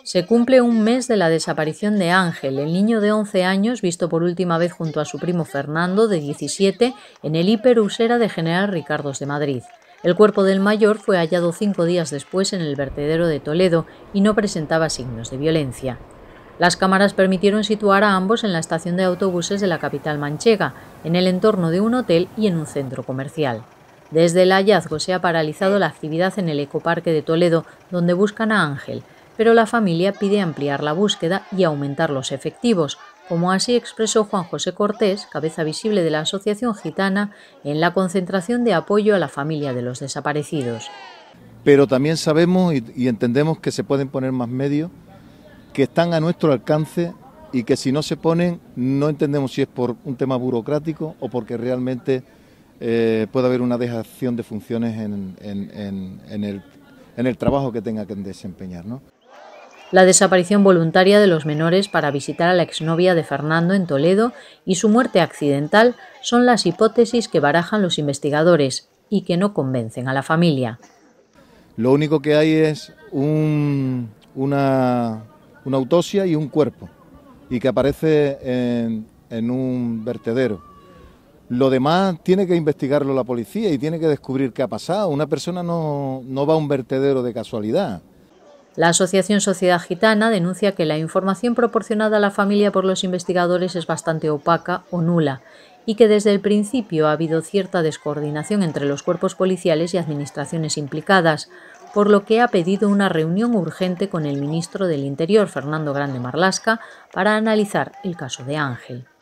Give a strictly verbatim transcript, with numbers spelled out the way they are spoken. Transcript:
Se cumple un mes de la desaparición de Ángel, el niño de once años visto por última vez junto a su primo Fernando, de diecisiete, en el Hiper Usera de General Ricardos de Madrid. El cuerpo del mayor fue hallado cinco días después en el vertedero de Toledo y no presentaba signos de violencia. Las cámaras permitieron situar a ambos en la estación de autobuses de la capital manchega, en el entorno de un hotel y en un centro comercial. Desde el hallazgo se ha paralizado la actividad en el ecoparque de Toledo, donde buscan a Ángel, pero la familia pide ampliar la búsqueda y aumentar los efectivos, como así expresó Juan José Cortés, cabeza visible de la Asociación Gitana, en la concentración de apoyo a la familia de los desaparecidos. Pero también sabemos y, y entendemos que se pueden poner más medios, que están a nuestro alcance y que si no se ponen no entendemos si es por un tema burocrático o porque realmente eh, puede haber una dejación de funciones en, en, en, en, el, en el trabajo que tenga que desempeñar, ¿no? La desaparición voluntaria de los menores para visitar a la exnovia de Fernando en Toledo y su muerte accidental son las hipótesis que barajan los investigadores y que no convencen a la familia. Lo único que hay es un, una, una autopsia y un cuerpo, y que aparece en, en un vertedero. Lo demás tiene que investigarlo la policía y tiene que descubrir qué ha pasado. Una persona no, no va a un vertedero de casualidad. La Asociación Sociedad Gitana denuncia que la información proporcionada a la familia por los investigadores es bastante opaca o nula y que desde el principio ha habido cierta descoordinación entre los cuerpos policiales y administraciones implicadas, por lo que ha pedido una reunión urgente con el ministro del Interior, Fernando Grande Marlaska, para analizar el caso de Ángel.